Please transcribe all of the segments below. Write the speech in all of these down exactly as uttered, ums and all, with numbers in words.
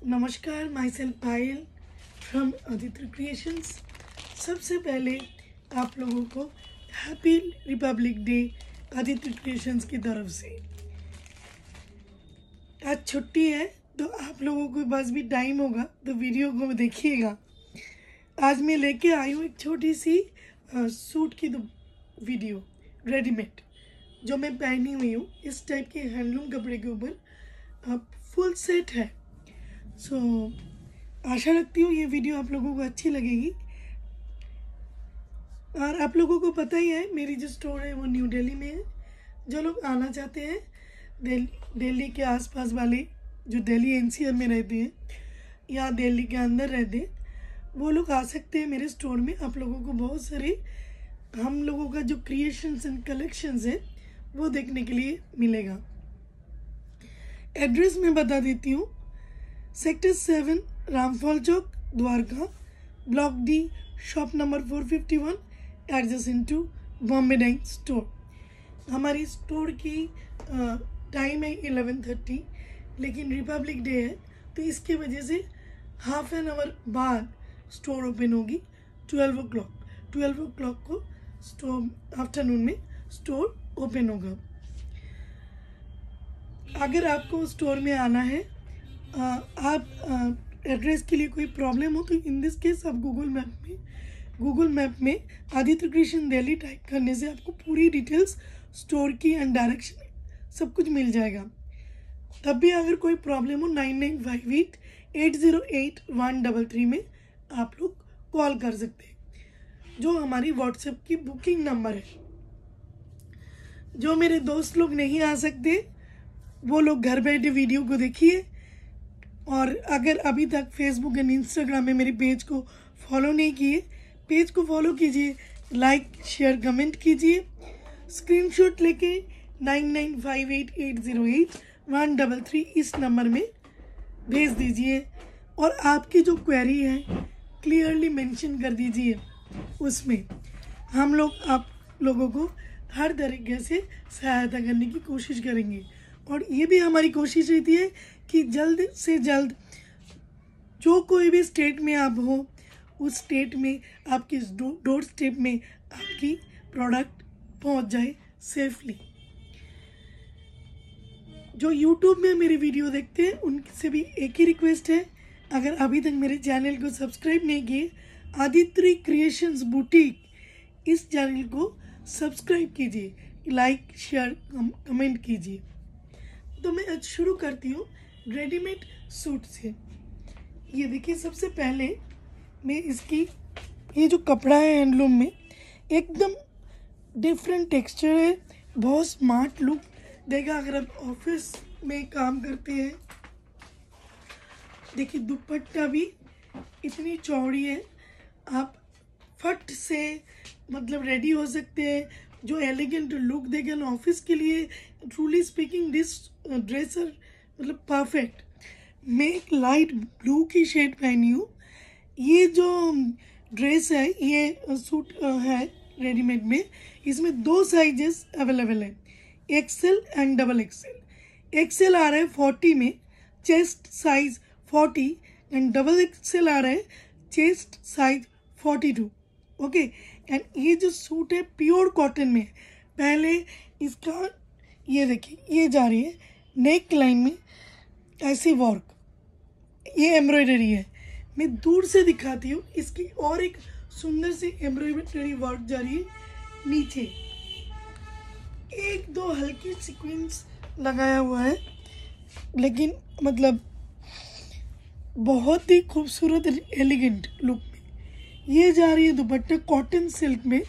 नमस्कार, myself Payal from Aditya creations. सबसे पहले आप लोगों को happy Republic Day Aditya creations की तरफ से। आज छुट्टी है तो आप लोगों को बस भी टाइम होगा तो वीडियो को देखिएगा। आज मैं लेके आई हूँ एक छोटी सी आ, सूट की तो वीडियो रेडीमेड जो मैं पहनी हुई हूँ। इस टाइप के हैंडलूम कपड़े के ऊपर फुल सेट है। सो so, आशा रखती हूँ ये वीडियो आप लोगों को अच्छी लगेगी। और आप लोगों को पता ही है मेरी जो स्टोर है वो न्यू दिल्ली में है। जो लोग आना चाहते हैं दिल्ली दिल्ली के आसपास वाले जो दिल्ली एनसीआर में रहते हैं या दिल्ली के अंदर रहते हैं वो लोग आ सकते हैं मेरे स्टोर में। आप लोगों को बहुत सारे हम लोगों का जो क्रिएशंस एंड कलेक्शंस है वो देखने के लिए मिलेगा। एड्रेस मैं बता देती हूँ। Sector seven, Ramphal Chowk, Dwarka, block D, shop number four fifty one, adjacent to Bombay Dyeing store. हमारी स्टोर की टाइम है इलेवन थर्टी, लेकिन रिपब्लिक डे है तो इसकी वजह से हाफ एन आवर बाद स्टोर ओपन होगी। Twelve o'clock twelve o'clock को स्टोर आफ्टरनून में स्टोर ओपन होगा। अगर आपको स्टोर में आना है, आ, आप एड्रेस के लिए कोई प्रॉब्लम हो तो इन दिस केस आप गूगल मैप में गूगल मैप में आदित्य क्रिएशन दिल्ली टाइप करने से आपको पूरी डिटेल्स स्टोर की एंड डायरेक्शन सब कुछ मिल जाएगा। तब भी अगर कोई प्रॉब्लम हो nine nine five eight eight zero eight one double three में आप लोग कॉल कर सकते हैं, जो हमारी व्हाट्सएप की बुकिंग नंबर है। जो मेरे दोस्त लोग नहीं आ सकते वो लोग घर बैठे वीडियो को देखिए। और अगर अभी तक फेसबुक एंड इंस्टाग्राम में मेरे पेज को फॉलो नहीं किए, पेज को फॉलो कीजिए, लाइक शेयर कमेंट कीजिए। स्क्रीनशॉट लेके nine nine five eight eight zero eight one double three इस नंबर में भेज दीजिए और आपकी जो क्वेरी है क्लियरली मेंशन कर दीजिए। उसमें हम लोग आप लोगों को हर तरीके से सहायता करने की कोशिश करेंगे। और ये भी हमारी कोशिश रहती है कि जल्द से जल्द जो कोई भी स्टेट में आप हो उस स्टेट में आपकी डोर स्टेप में आपकी प्रोडक्ट पहुंच जाए सेफली। जो यूट्यूब में मेरी वीडियो देखते हैं उनसे भी एक ही रिक्वेस्ट है, अगर अभी तक मेरे चैनल को सब्सक्राइब नहीं किए आदित्य क्रिएशंस बुटीक, इस चैनल को सब्सक्राइब कीजिए, लाइक शेयर कमेंट कीजिए। तो मैं आज शुरू करती हूँ रेडीमेड सूट से। ये देखिए, सबसे पहले मैं इसकी ये जो कपड़ा है हैंडलूम में एकदम डिफरेंट टेक्सचर है, बहुत स्मार्ट लुक देगा अगर आप ऑफिस में काम करते हैं। देखिए दुपट्टा भी इतनी चौड़ी है, आप फट से मतलब रेडी हो सकते हैं। जो एलिगेंट लुक देगा ना ऑफिस के लिए, ट्रूली स्पीकिंग दिस ड्रेसर मतलब परफेक्ट। मैं एक लाइट ब्लू की शेड पहनी हूँ। ये जो ड्रेस है ये सूट है रेडीमेड में, इसमें दो साइजेस अवेलेबल है, XL and double XL. XL आ रहा है फोर्टी में, chest size forty, and double XL आ रहा है chest size forty two. Okay, and ये जो सूट है प्योर कॉटन में। पहले इसका ये देखिए, ये जा रही है नेक लाइन में ऐसी वर्क, ये एम्ब्रॉयडरी है। मैं दूर से दिखाती हूँ, इसकी और एक सुंदर सी एम्ब्रॉयडरी वर्क जा रही है नीचे। एक दो हल्की सीक्वेंस लगाया हुआ है, लेकिन मतलब बहुत ही खूबसूरत एलिगेंट लुक में। ये जा रही है दुपट्टा कॉटन सिल्क में,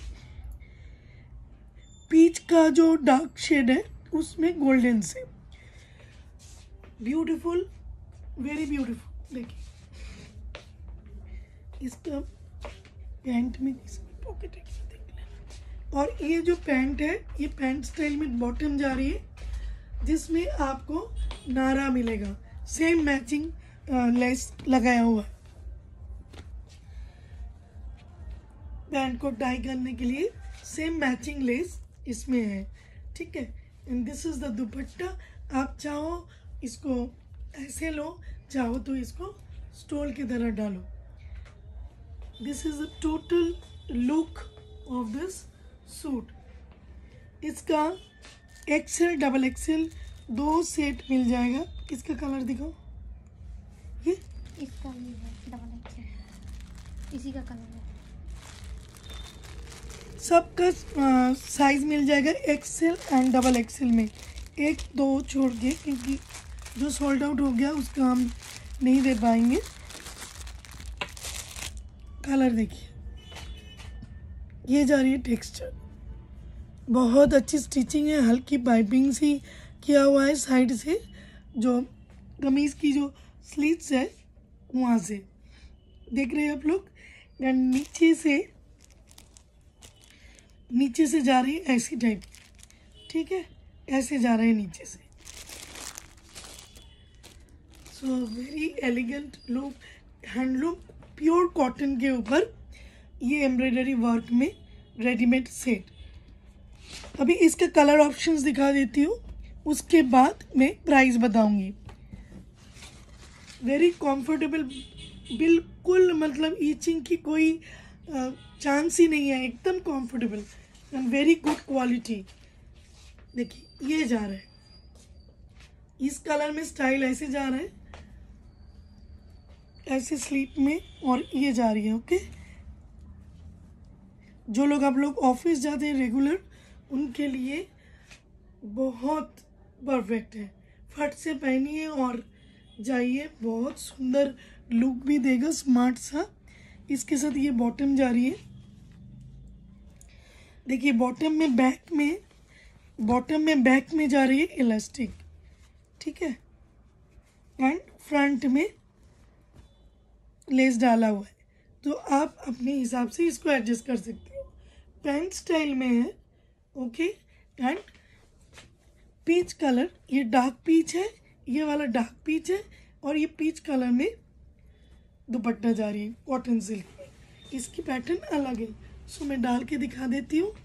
पीच का जो डार्क शेड है उसमें गोल्डन से, ब्यूटीफुल, वेरी ब्यूटीफुल। देखिए इसका पैंट में पॉकेट देख लेना। और ये जो पैंट है ये पैंट स्टाइल में बॉटम जा रही है जिसमें आपको नारा मिलेगा, सेम मैचिंग लेस लगाया हुआ। पैंट को टाई करने के लिए सेम मैचिंग लेस इसमें है, ठीक है। And this is the dupatta. आप चाहो इसको ऐसे लो, चाहो तो इसको स्टोल की तरह डालो। This is the total look of this suit. इसका एक्सेल डबल एक्सेल दो सेट मिल जाएगा। इसका कलर दिखाओ। ये इसका भी है डबल एक्सेल, इसी का कलर है। सबका साइज मिल जाएगा एक्सेल एंड डबल एक्सेल में, एक दो छोड़ के, क्योंकि जो सोल्ड आउट हो गया उसका हम नहीं दे पाएंगे। कलर देखिए, ये जा रही है टेक्सचर, बहुत अच्छी स्टिचिंग है, हल्की पाइपिंग सी किया हुआ है साइड से, जो कमीज की जो स्लीव्स है वहाँ से देख रहे हैं आप लोग। एंड नीचे से नीचे से जा रही है ऐसी टाइप, ठीक है, ऐसे जा रहे हैं नीचे से। So very elegant look, handloom pure cotton के ऊपर ये एम्ब्रॉयडरी वर्क में रेडीमेड सेट। अभी इसका कलर ऑप्शंस दिखा देती हूँ, उसके बाद मैं प्राइस बताऊंगी। वेरी कंफर्टेबल, बिल्कुल मतलब ईचिंग की कोई चांस ही नहीं है, एकदम comfortable and very good quality. देखिए ये जा रहा है, इस कलर में स्टाइल ऐसे जा रहा है, ऐसे स्लीप में, और ये जा रही है। ओके, जो लोग आप लोग ऑफिस जाते हैं रेगुलर, उनके लिए बहुत परफेक्ट है। फट से पहनिए और जाइए, बहुत सुंदर लुक भी देगा, स्मार्ट सा। इसके साथ ये बॉटम जा रही है, देखिए बॉटम में बैक में बॉटम में बैक में जा रही है इलास्टिक, ठीक है, एंड फ्रंट में लेस डाला हुआ है, तो आप अपने हिसाब से इसको एडजस्ट कर सकते हो। पैंट स्टाइल में है, ओके। एंड पीच कलर, ये डार्क पीच है, ये वाला डार्क पीच है, और ये पीच कलर में दुपट्टा जा रही है कॉटन सिल्क में। इसकी पैटर्न अलग है, सो मैं डाल के दिखा देती हूँ।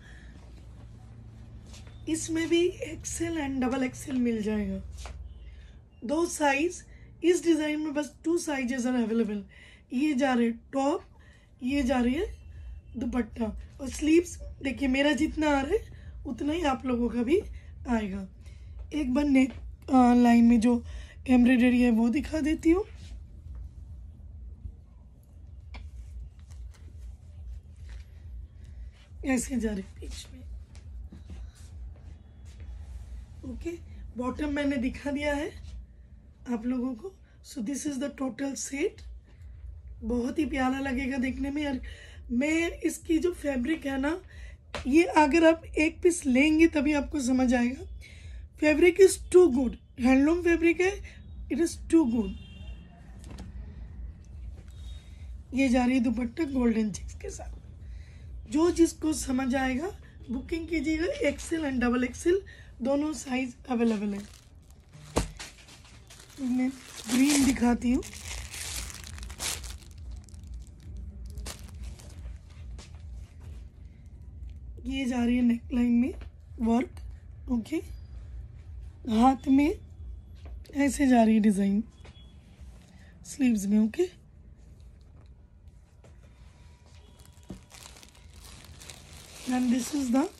इसमें भी एक्सेल एंड डबल एक्सेल मिल जाएगा, दो साइज। इस डिज़ाइन में बस टू साइजेस आर अवेलेबल। ये जा रहे टॉप, ये जा रही है दुपट्टा, और स्लीव्स देखिए मेरा जितना आ रहा है उतना ही आप लोगों का भी आएगा। एक बार नेक लाइन में जो एम्ब्रॉयडरी है वो दिखा देती हूँ। ऐसे जा रही बीच में, ओके। बॉटम मैंने दिखा दिया है आप लोगों को। So this is the total set, बहुत ही प्यारा लगेगा देखने में। यार मैं इसकी जो फैब्रिक है ना, ये अगर आप एक पीस लेंगे तभी आपको समझ आएगा। Fabric is too good, handloom fabric है, इट इज टू गुड। ये जा रही है दुपट्टा गोल्डन चेक्स के साथ। जो जिसको समझ आएगा बुकिंग कीजिएगा। एक्सेल एंड डबल एक्सेल दोनों साइज अवेलेबल है। मैं ग्रीन दिखाती हूँ, ये जा रही है नेकलाइन में वर्क, ओके। हाथ में ऐसे जा रही है डिजाइन, स्लीव्स में, okay. And this is the,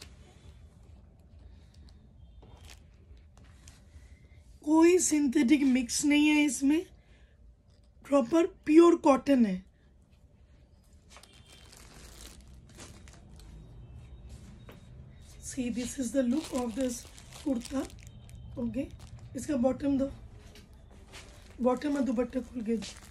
कोई सिंथेटिक मिक्स नहीं है इसमें, प्रॉपर प्योर कॉटन है। See this is the look of this kurta, okay. इसका बॉटम दो, बॉटम और दुपट्टा खुल के दो।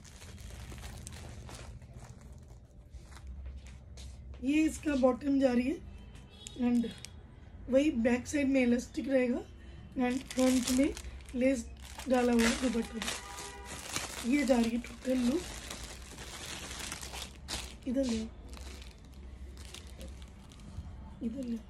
ये इसका बॉटम जा रही है एंड वही बैक साइड में इलास्टिक रहेगा एंड फ्रंट में लेस डाला हुआ है दुपट्टा। ये जा रही है टोटल लुक। इधर ले, इधर ले,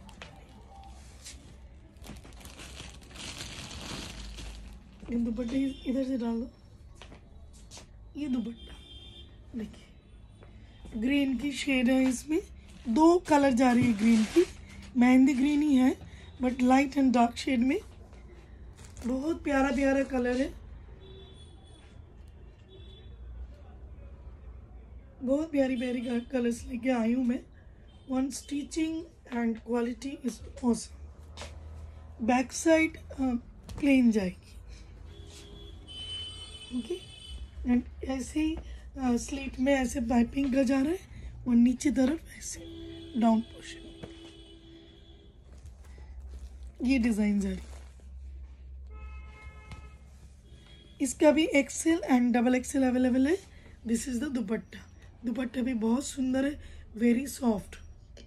ये दुपट्टे इधर से डाल दो। ये दुपट्टा देखिए ग्रीन की शेड है, इसमें दो कलर जा रही है ग्रीन की, मेहंदी ग्रीन ही है but light and dark shade में। बहुत प्यारा प्यारा कलर है, बहुत प्यारी प्यारी कलर्स लेके आई हूँ मैं। One stitching and quality is awesome. Back side plain जाएगी, ओके। एंड ऐसे ही स्लीट में ऐसे पाइपिंग का जा रहा है और नीचे तरफ ऐसे डाउन पोर्शन ये डिजाइन जा रही है। इसका भी XL and double XL available है। This is the dupatta. Dupatta भी बहुत सुंदर है, वेरी सॉफ्ट,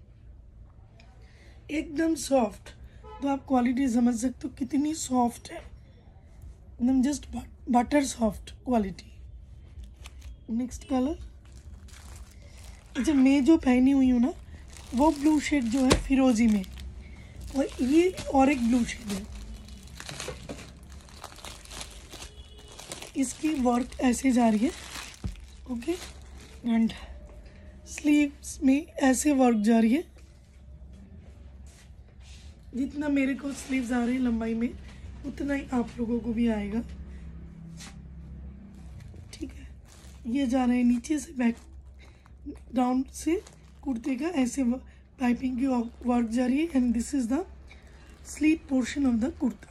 एकदम सॉफ्ट। तो आप क्वालिटी समझ सकते हो कितनी सॉफ्ट है, एकदम just butter soft quality. Next colour, अच्छा मैं जो पहनी हुई हूँ ना वो ब्लू शेड जो है फिरोजी में, और ये और एक ब्लू शेड है। इसकी वर्क ऐसे जा रही है, ओके। एंड स्लीव्स में ऐसे वर्क जा रही है। जितना मेरे को स्लीव्स आ रहे हैं लंबाई में उतना ही आप लोगों को भी आएगा, ठीक है। ये जा रहे हैं नीचे से बैक डाउन से कुर्ते का ऐसे पाइपिंग की वर्क जा रही है। And this is the sleeve portion of the kurta.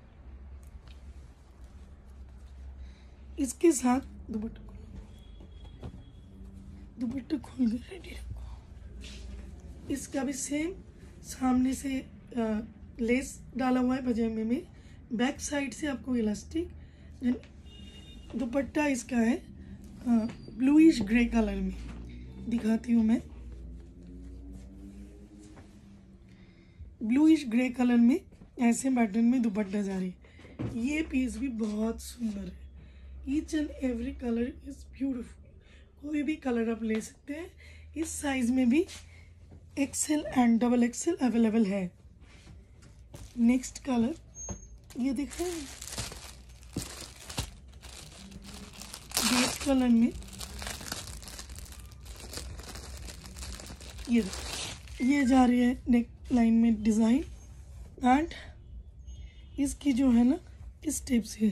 इसके साथ दुपट्टा खोलो, दुपट्टा खोल के रेडी रखो। इसका भी सेम सामने से आ, लेस डाला हुआ है पजामे में, बैक साइड से आपको इलास्टिक। दुपट्टा इसका है ब्लूइश ग्रे कलर में, दिखाती हूँ मैं। ब्लूइश ग्रे कलर में ऐसे पैटर्न में दुपट्टा जा रही है। ये पीस भी बहुत सुंदर है। Each and every colour is beautiful. कोई भी कलर आप ले सकते हैं। इस साइज में भी XL and double XL available है। नेक्स्ट कलर ये दिख रहा है बेज कलर में। ये ये जा रही है नेक लाइन में डिज़ाइन, एंड इसकी जो है ना इस टाइप से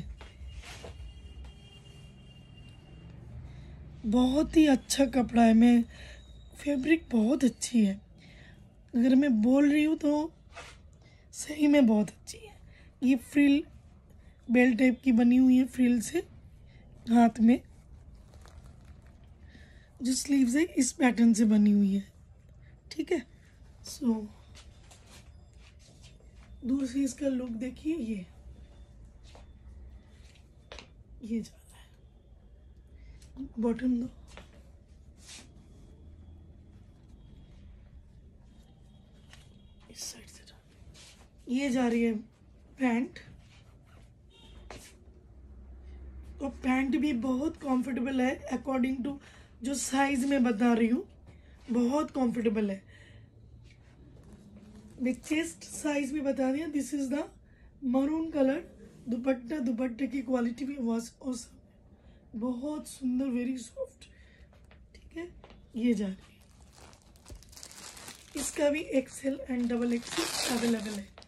बहुत ही अच्छा कपड़ा है। मैं फैब्रिक बहुत अच्छी है, अगर मैं बोल रही हूँ तो सही में बहुत अच्छी है। ये फ्रिल बेल टाइप की बनी हुई है, फ्रिल से हाथ में जो स्लीव्स है इस पैटर्न से बनी हुई है, ठीक है। सो so, दूर से इसका लुक देखिए। ये ये जा रहा है, बॉटम दो। इस साइड से जा ये जा रही है पैंट, और पैंट भी बहुत कंफर्टेबल है अकॉर्डिंग टू जो साइज में बता रही हूँ, बहुत कंफर्टेबल है। मैं चेस्ट साइज भी बता दिया। This is the maroon colour dupatta. दुपट्टे की क्वालिटी भी वाज ऑसम, बहुत सुंदर, वेरी सॉफ्ट, ठीक है। ये जा रही है। इसका भी XL and double XL available है।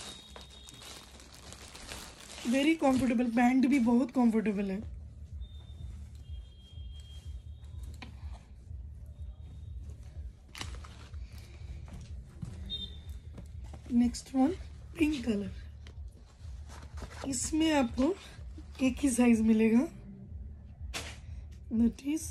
वेरी कंफर्टेबल, पैंट भी बहुत कंफर्टेबल है। Next one pink colour. इसमें आपको एक ही साइज मिलेगा, दैट इज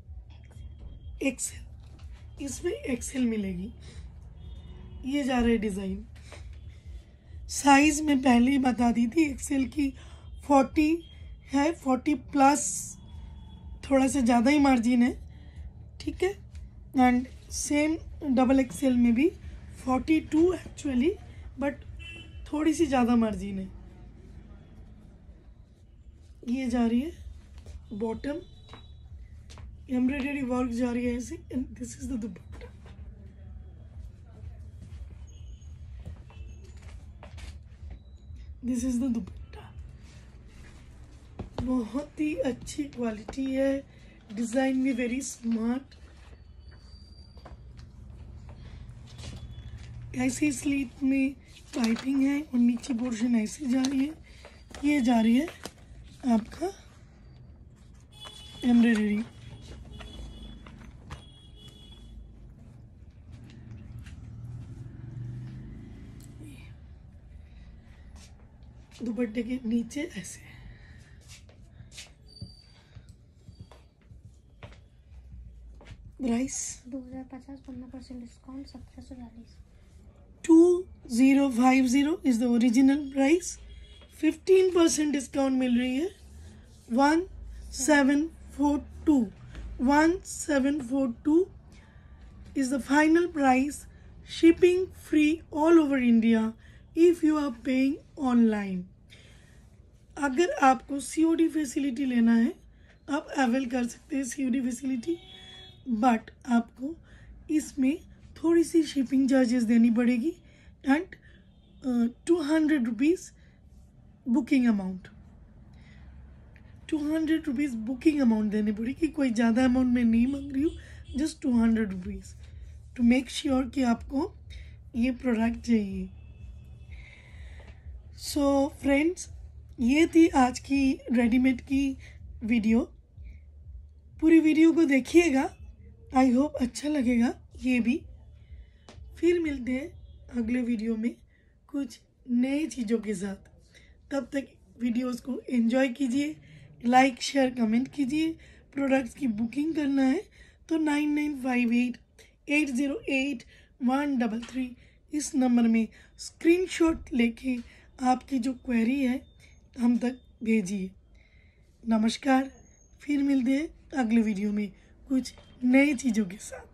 एक्सेल। इसमें एक्सेल मिलेगी। ये जा रहा है डिजाइन। साइज में पहले ही बता दी थी, एक्सेल की फोर्टी है, फोर्टी प्लस थोड़ा सा ज़्यादा ही मार्जिन है, ठीक है। एंड सेम डबल एक्सेल में भी फोर्टी टू एक्चुअली, बट थोड़ी सी ज़्यादा मार्जिन है। ये जा रही है बॉटम, एम्ब्रॉयडरी वर्क जा रही है ऐसे, and this is the dupatta. This is the dupatta. बहुत ही अच्छी क्वालिटी है, डिजाइन भी वेरी स्मार्ट। ऐसे स्लीव में पाइपिंग है और नीचे पोर्शन ऐसे जा रही है। ये जा रही है आपका एम्ब्रॉयडरी। दुपट्टे के नीचे ऐसे। प्राइस दो हजार पचास, पंद्रह परसेंट डिस्काउंट, सत्रह सौ चालीस। Two zero five zero is the original price. Fifteen percent discount मिल रही है। One seven four two one seven four two is the final price. Shipping free all over India if you are paying online. अगर आपको सी O D facility लेना है आप avail कर सकते हैं C O D facility, but आपको इसमें थोड़ी सी शिपिंग चार्जेस देनी पड़ेगी and two hundred rupees booking amount two hundred rupees booking amount देनी पड़ेगी। कोई ज़्यादा अमाउंट मैं नहीं मांग रही हूँ, just two hundred rupees to make sure कि आपको ये प्रोडक्ट चाहिए। सो फ्रेंड्स, ये थी आज की रेडीमेड की वीडियो। पूरी वीडियो को देखिएगा, आई होप अच्छा लगेगा ये भी। फिर मिलते हैं अगले वीडियो में कुछ नई चीज़ों के साथ। तब तक वीडियोस को एंजॉय कीजिए, लाइक शेयर कमेंट कीजिए। प्रोडक्ट्स की बुकिंग करना है तो nine nine five eight eight zero eight one double three इस नंबर में स्क्रीनशॉट लेके आपकी जो क्वेरी है हम तक भेजिए। नमस्कार, फिर मिलते हैं अगले वीडियो में कुछ नई चीज़ों के साथ।